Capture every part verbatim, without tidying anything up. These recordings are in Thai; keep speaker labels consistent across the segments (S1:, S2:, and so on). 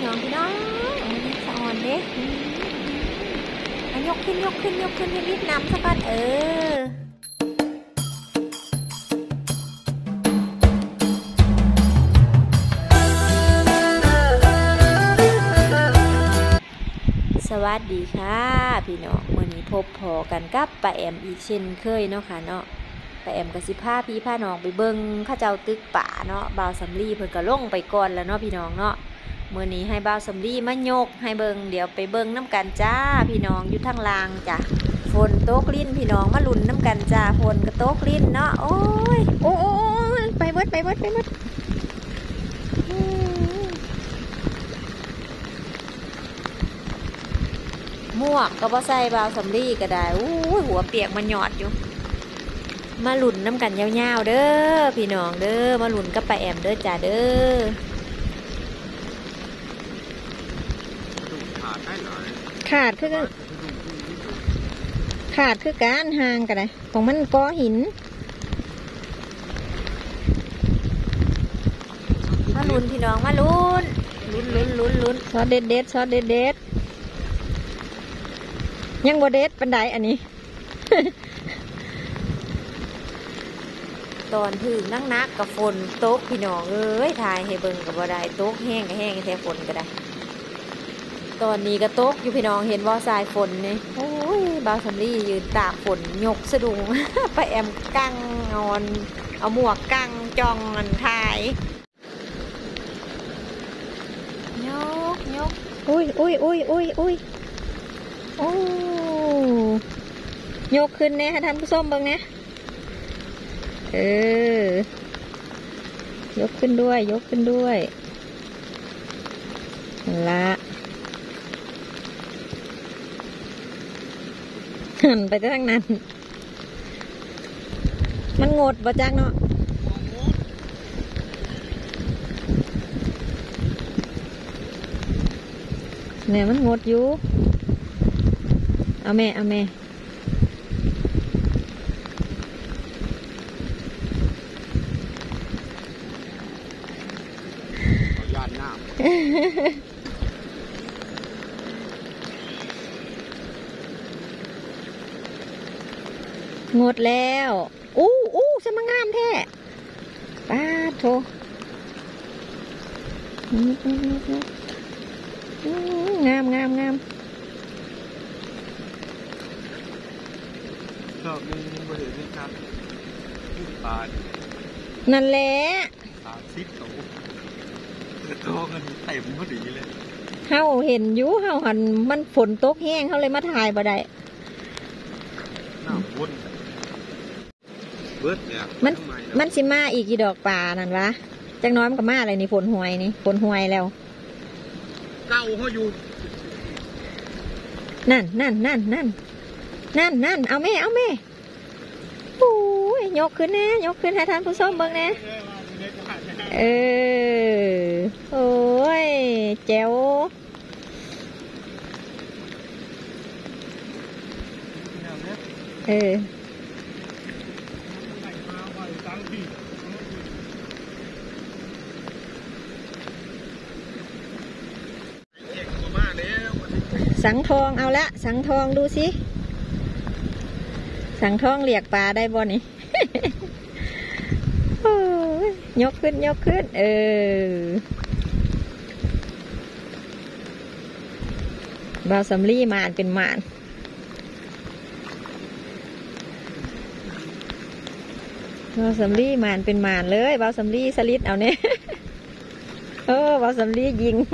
S1: น้องพี่น้องสะอ่อนเด้อันยกขึ้นยกขึ้นยกขึ้นให้รีบน้ำซะก่อนเออสวัสดีค่ะพี่น้องวันนี้พบพอกันกับป้าแอมอีกเช่นเคยเนาะค่ะเนาะป้าแอมกับสิพาพี่พาน้องไปเบิ่งข้าเจ้าตึกป่าเนาะบ่าวสำลีเพิ่นก็ลงไปก่อนแล้วเนาะพี่น้องเนาะมื้อนี้ให้บ่าวสำลีมายกให้เบิ่งเดี๋ยวไปเบิ่งน้ำกันจ้าพี่น้องอยู่ทางล่างจ้ะฝนตกลิ้นพี่น้องมาลุ้นน้ำกันจ้าฝนก็ตกลิ้นเนาะโอ้ยโอ้ยไปเบิดไปเบิดไปเบิดหมวกก็บ่ใส่บ่าวสำลีก็ได้อู้หัวเปียกมันหยอดอยู่มาหลุนน้ำกันยาวๆเด้อพี่น้องเด้อมาหลุนกับป้าแอมเด้อจ้าเด้อขาดคือขาดคือการห่างกันเลยของมันก้อหินมาหลุนพี่น้องมาหลุนลุ้นลุ้นลุ้นลุ้นซอสเด็ดเด็ดซอสเด็ดเด็ดยังบ่เด็ดปันไดอันนี้ ตอนถึงนักนักกับฝนตกพี่น้องเอ้ยถ่ายให้เบิ่งกับบ่ได้ตกแห้งกับแห้งแท้ฝนก็ได้ตอนนี้ก็ตกอยู่พี่น้องเห็นว่าสายฝนนี่โอ้ยบ่าวสำลียืนตากฝนยกสะดุง ไปแอมกั้งนอนเอาหมวกกั้งจองอันถ่ายยกยกอุ้ยอุ้ยอุ้ยอุ้ยอุ้ยโอ้ยกขึ้นเนี่ยท่านผู้ชมเบิ่งเนี่ยเออยกขึ้นด้วยยกขึ้นด้วยละหันไปทางนั้นมันงดบ่จักเนาะเนี่ยมันงดอยู่เอาแม่เอาแม่ยานน้ำงดแล้วอู้อู้สมังงามแท้ป้าโถงามงามงาม
S2: ชอบมีบริเวณนี้ครับปลา
S1: นั่นแหละ
S2: ปลาซิปโตโตกันเต็มพอดีเลย
S1: เฮาเห็นอยู่เฮาหันมันฝนตกแห้งเขาเลยมาถ่ายบ่ได้
S2: น้ำวนเบิดเนี่ย
S1: มันมันสิมาอีกกี่ดอกป่านั่นวะจังน้อยมันก็มาอะไรนี่ฝนห่วยนี่ฝนห่วยแล้ว
S2: เก้าเขาอยู่
S1: นั่นนั่นนั่นนั่นนั่นนั่นเอาแม่เอาแม่โอ้ยยกขึ้นนะยกขึ้นให้ท่านผู้ชมเบิ่งนะเออโอ้ยแจ๋วเออสังทองเอาละสังทองดูสิสังทองเรียกปลาได้บ่นี่ ยกขึ้นยกขึ้นเออบ่าวสำลีมานเป็นมานบ่าวสำลีมานเป็นมานเลยบ่าวสำลีสลิดเอาเนี่ย เออบ่าวสำลียิง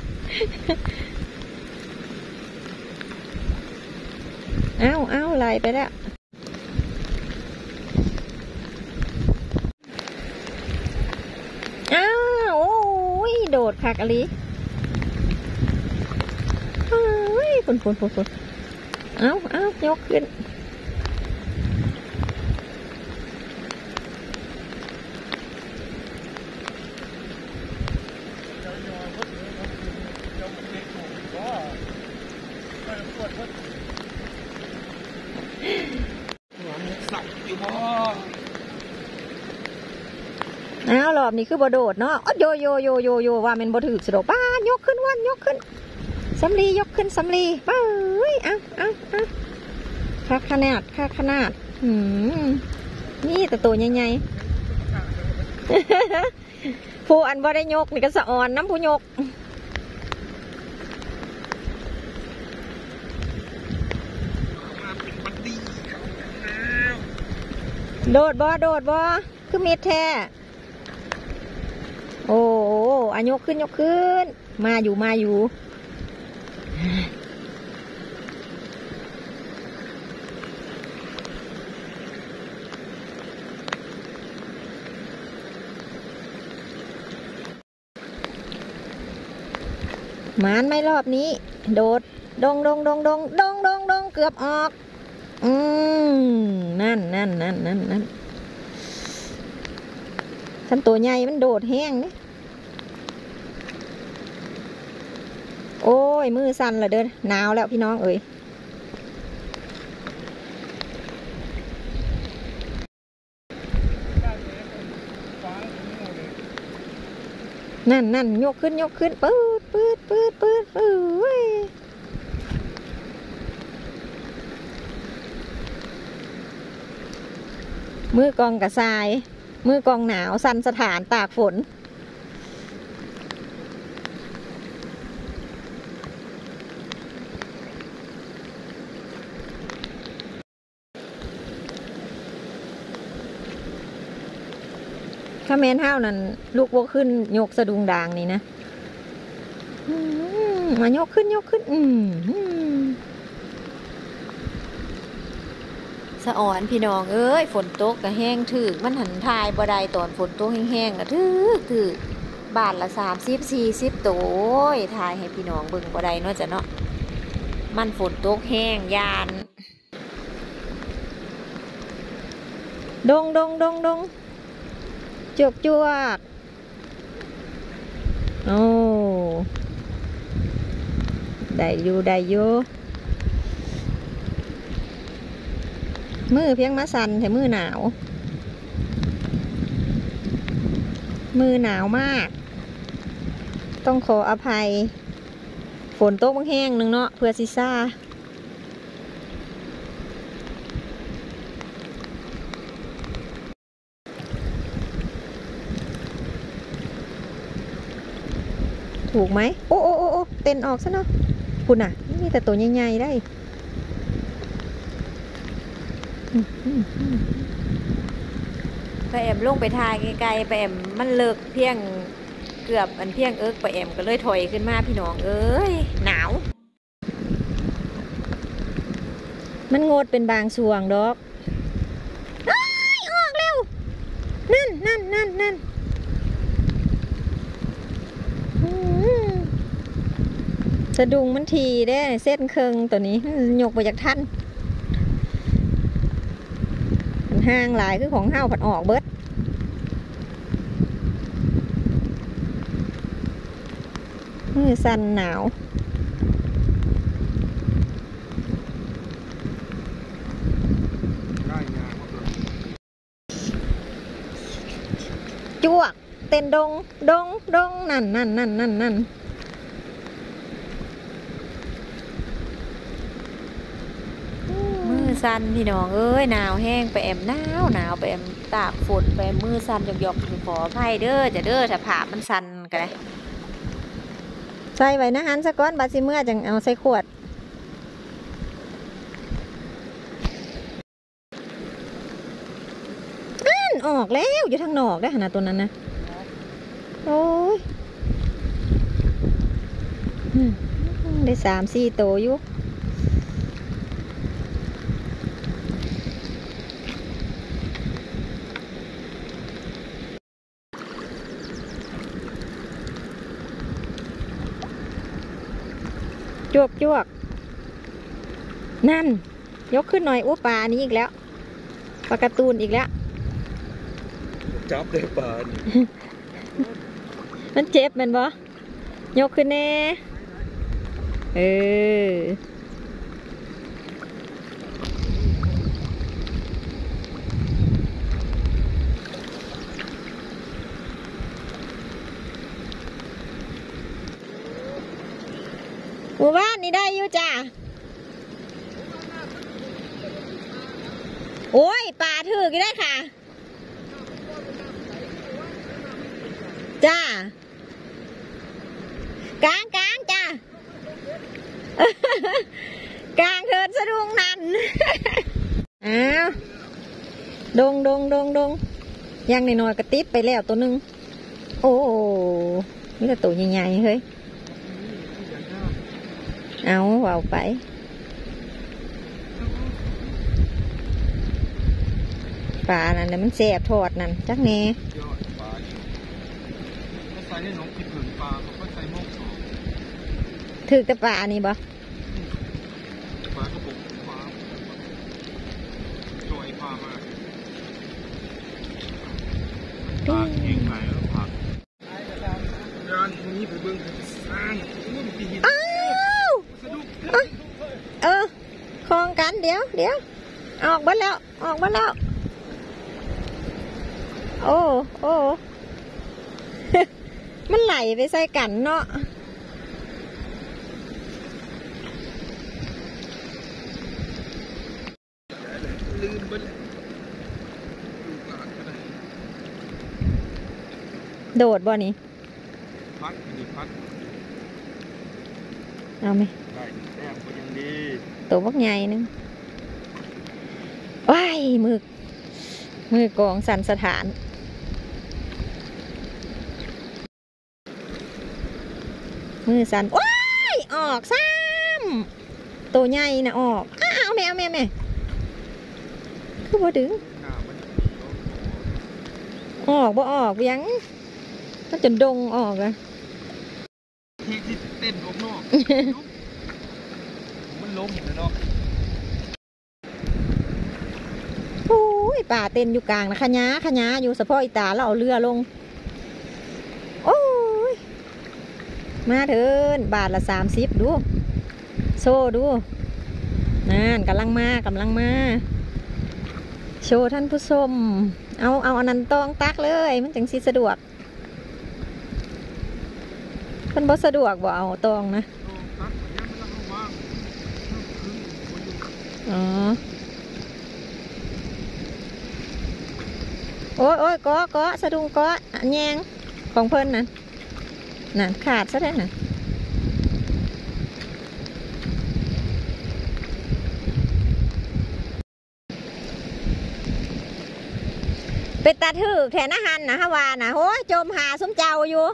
S1: เอ้าเอ้าไหลไปแล้วอ้าวโอ้ยโดดคักอลีเฮ้ยฝนฝนฝนฝนเอ้าเอ้ายกขึ้นอ้าวรอบนี้คือบโดดเนาะโยโยโยโยโยว่ามันบ่ถือสะดอกป้านยกขึ้นวันยกขึ้นสำลียกขึ้นสำลีเอ้ยเอาเอาเอาค่าขนาดค่าขนาดอืมนี่แต่ตัวใหญ่ๆ ผู้อันบ่ได้ยกนี่ก็สะอ่อนน้ำผู้ยกโดดบ่โดดบ่คือมีดแท้โอ้อันยกขึ้นยกขึ้นมาอยู่มาอยู่หมานไม่รอบนี้โดดดงดงดงดงดงดงดงเกือบออกอืมนั่นนั่นนั่นนั่นนั่นฉันตัวใหญ่มันโดดแห้งนี่โอ้ยมือสั่นละเด้อหนาวแล้วพี่น้องเอ้ยนั่นนั่นยกขึ้นยกขึ้นปืดปืดปืดปืดเอ้ยมือกองกระทรายมือกองหนาวสั่นสถานตากฝนถ้าแมนเท่านั้นลูกโบขึ้นยกสะดุงด่างนี่นะมายกขึ้นยกขึ้นอืมสะอ่อนพี่น้องเอ้ยฝนตกกะแห้งถือมันหันทายบ่ได้ตอนฝนตกแห้งๆกะถือถือบาทละสามสิบสี่สิบโตยทายให้พี่น้องเบิ่งบ่ได้เนาะจ้ะเนาะมันฝนตกแห้งยานดงดงดงดงจวกจวกโอ้ได้อยู่ได้อยู่มือเพียงมาสั่นแต่มือหนาวมือหนาวมากต้องขออภัยฝนตกแห้งหนึ่งเนาะเพื่อซิซ่าถูกไหมโอ้โอ้โอ้โอ้เต้นออกซะเนาะคุณอ่ะนี่แต่ตัวใหญ่ๆได้ไปแอมลงไปทายไกลๆไปแอมมันเลิกเพียงเกือบอันเพียงเอิกไปแอมก็เลยถอยขึ้นมาพี่น้องเอ้ยหนาวมันงดเป็นบางช่วงดอกอ้ายออกเร็วนั่นนั่นนั่นนั่นสะดุงมันทีได้เส้นเคิงตัวนี้ยกไปจากท่านมันห่างหลายคือของห้าวผัดออกเบิดมือสั่นหนาวจวกเต้นดงดงดงนั่นนั่นนั่นนั่นนั่นสั่นพี่น้องเอ้ยหนาวแห้งไปแอมหนาวหนาวไปแอมตากฝนไปมือสั่นหยอกๆขออภัยเด้อจะเด้อถ้าผ่ามันสั่นกันเลยใส่ไว้นะฮันสักก้อนบาซิเมื่อจังเอาใส่ขวดนั่นออกแล้วอยู่ทางนอกได้ขนาดตัวนั้นนะโอ้ยได้สามสี่โตอยู่จวกจวกนั่นยกขึ้นหน่อยอู้ปลานี้อีกแล้วปลาการ์ตูนอีกแล้ว
S2: จับได้ปลา
S1: มันเจ็บมันบ่ยกขึ้นแน่เออหมู่บ้านนี่ได้อยู่จ้าโอ้ยป่าถือกี่ได้ค่ะจ้ากลางกลางจ้ากลางเถิดสะดุงนั่นอ้าวดงดงดงดงยังในน้อยกระติดไปแล้วตัวหนึ่งโอ้นี่แต่ตัวใหญ่ๆเฮ้ยเอาเอาไปปลานั่นมันแสบทอดนั่นจักแน่
S2: ใส่ให้น้องกินถึงปลาเขาก็ใส่หม้อสอง
S1: ถือแต่ปลานี่บ่
S2: ปลากระปุกปลาโดยปลามากปลาเองไหนแล้วผักร้านนี้ไปเบิ้งสร้างนู่นตีหิน
S1: อ้าวเออคลองกันเดี๋ยวเดี๋ยวออกมาแล้วออกมาแล้วโอ้โอ้ มันไหลไปใส่กันเนาะ
S2: ลืมไป
S1: โดดบ่นี่
S2: พัดดีพัด
S1: เอาไหม
S2: ได้แต้มก็ยังดี
S1: ตัวบักใหญ่นึงว้ายมือมือกองสันสถานมือสันว้ายออกซ้ำตัวใหญ่นะออกอ้าวแม่แม่แม่คือบ่ดึงออกบ่ออกยังก็จนดงออกอะ
S2: ที่ที่เต้นออกนอกมันล้มเลยเนาะ
S1: โอ้ยป่าเต้นอยู่กลางนะขะย้าขะย้าอยู่สะโพกอีตาเราเอาเรือลงโอ้ยมาเถินบาทละสามสิบดูโซ่ดูนั่นกำลังมากำลังมาโชว์ท่านผู้ชมเอาเอาอันนั้นตองตักเลยมันจังสิสะดวกมันบ่สะดวกบ่เอาตองนะอ๋อโอ้ยโอ้ยก้อก้อสะดุงก้อแยงของเพิ่นน่ะน่ะขาดซะได้น่ะเป็นตาถือแขนอาหารนะฮะวานะโอ้ยจมหาซุ้มเจ้าอยู่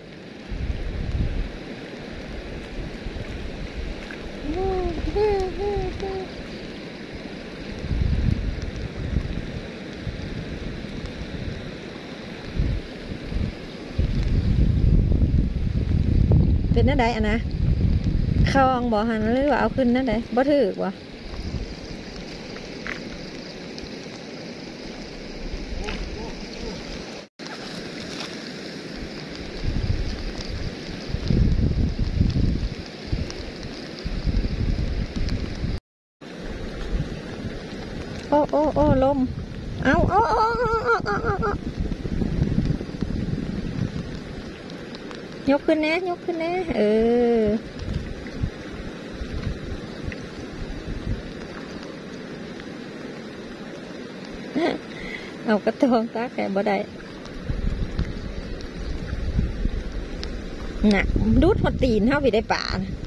S1: เป็นนั่นใดอ่ะนะคลองบ่หันหรือว่าเอาขึ้นนั่นใดบ่ถือบ่โอ้โอ้โอ้ลมเอาโอ้โอ้โอ้โอ้โอ้โอ้ยกขึ้นนะยกขึ้นนะเออเอากระทงตาแค่บ่ได้น่ะดูดหัวตีนเท่าไปได้ป่า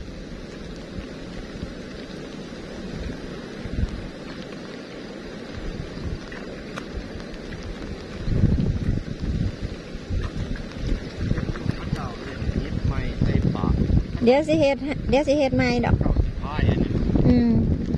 S1: เดี๋ยวสิเฮ็ดเดี๋ยวสิเฮ็ดใหม่ดอกอืม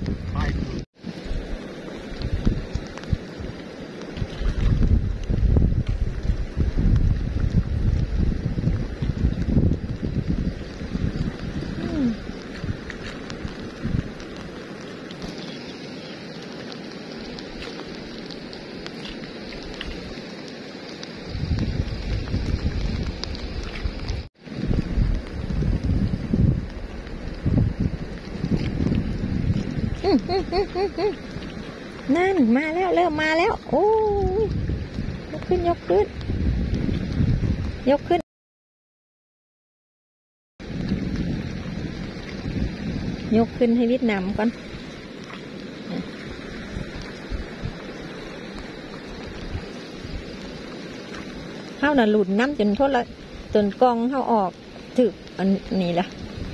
S1: นั่นมาแล้วเริ่มมาแล้วโอ้ยยกขึ้นยกขึ้นยกขึ้นยกขึ้นให้วิดน้ำก่อนเข้าน่ะหลุดน้ำจนโทษละจนกองเข้าออกถึกอันนี้ละ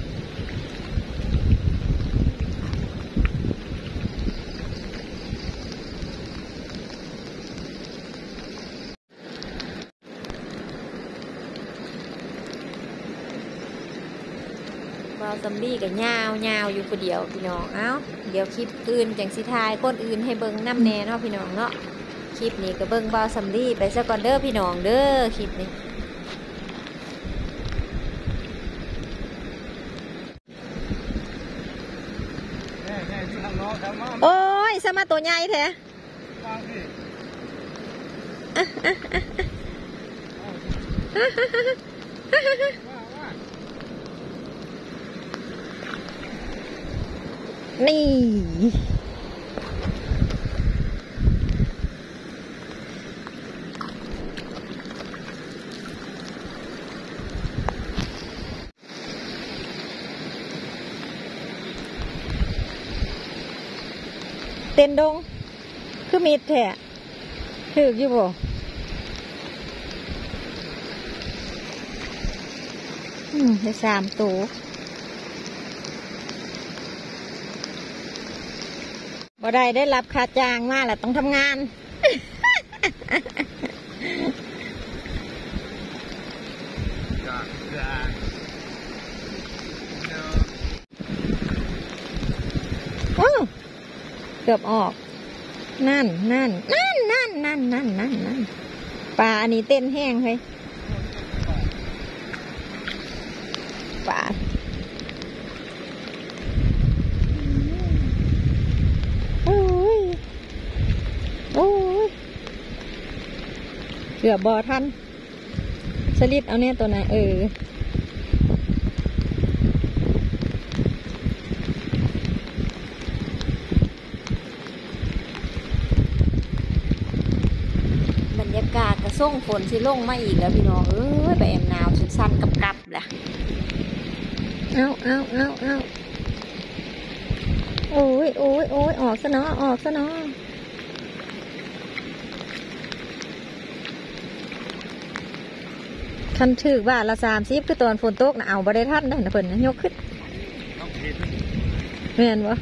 S1: วาวซัมบี้กับยาวยาวอยู่คนเดียวพี่น้องเอ้าเดี๋ยวคลิปอื่นจังสิทายคนอื่นให้เบิ่งน้ำแน่เนาะพี่น้องเนาะคลิปนี้ก็เบิ่งวาวซัมบี้ไปซะก่อนเด้อพี่น้องเด้อคลิปนี้โอ้ยสมาตัวใหญ่แท้นี่เต้นดงคือมีดแท้ถืออยู่บ่อืมได้สามตัวบ่ได้ได้รับค่าจ้างมาแหละต้องทำงานว้าวเกือบออกนั่นนั่นนั่นนั่นนั่นนั่นนั่นนั่นปลาอันนี้เต้นแห้งเลยปลาโอ้ยโอ้ยเกือบบอทันสลิดเอาเนี่ยตัวไหนเออบรรยากาศกระส่งฝนสิลงมาอีกแล้วพี่น้องเอ้ยไปแอมหนาวสุดสั้นกับกับแหละเอาเอาเอาเอาโอ้ยโอ้ยโอ้ยออกซะเนาะออกซะเนาะคันถือว่าละสามสิบคือตอนฝนตกนะเอาบ่ได้ทันได้นะเพิ่นยกขึ้นแม่นวะ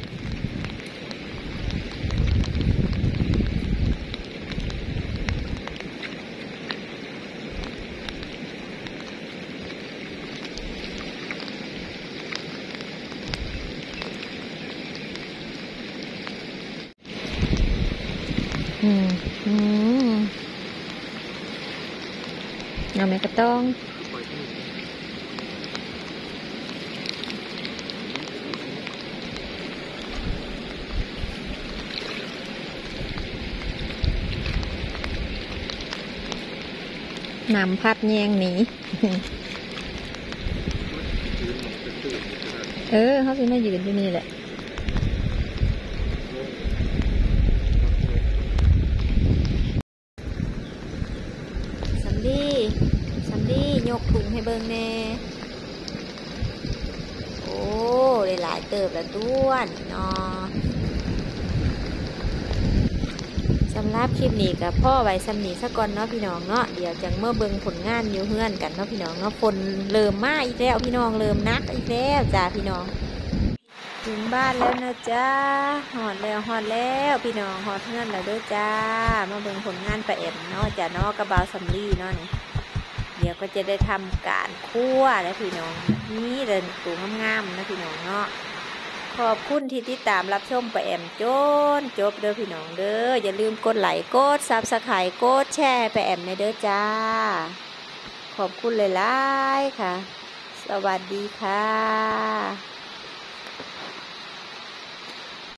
S1: อืมอืมเอาไหมกระต้องน้ำพัดแยงหนีเออเขาสิมายืนที่นี่แหละซัมดี้ซัมดี้ยกถุงให้เบิ่งแน่โอ้ได้หลายเติบแล้วต้วนเนาะสำหรับคลิปนี้กับพ่อไว้สำนีซะก่อนเนาะพี่น้องเนาะเดี๋ยวจังเมื่อเบิ่งผลงานอยู่เฮือนกันเนาะพี่น้องเนาะฝนเริ่มมาอีกแล้วพี่น้องเริ่มนักอีกแล้วจ้าพี่น้องถึงบ้านแล้วนะจ้าหอดแล้วหอดแล้วพี่น้องหอดเฮือนแล้วด้วยจ้ามาเบิ่งผลงานปลาแอมเนาะจ้าเนาะกระเบาซัมลี่เนาะนี่เดี๋ยวก็จะได้ทำการคั่วแล้วพี่น้องนี่เดินตัวงามๆนะพี่น้องเนาะขอบคุณที่ติดตามรับชมปลาแอมจนจบเด้อพี่น้องเด้ออย่าลืมกดไลค์กดซับสไครต์กดแชร์ปลาแอมในเด้อจ้าขอบคุณหลายๆค่ะสวัสดีค่ะ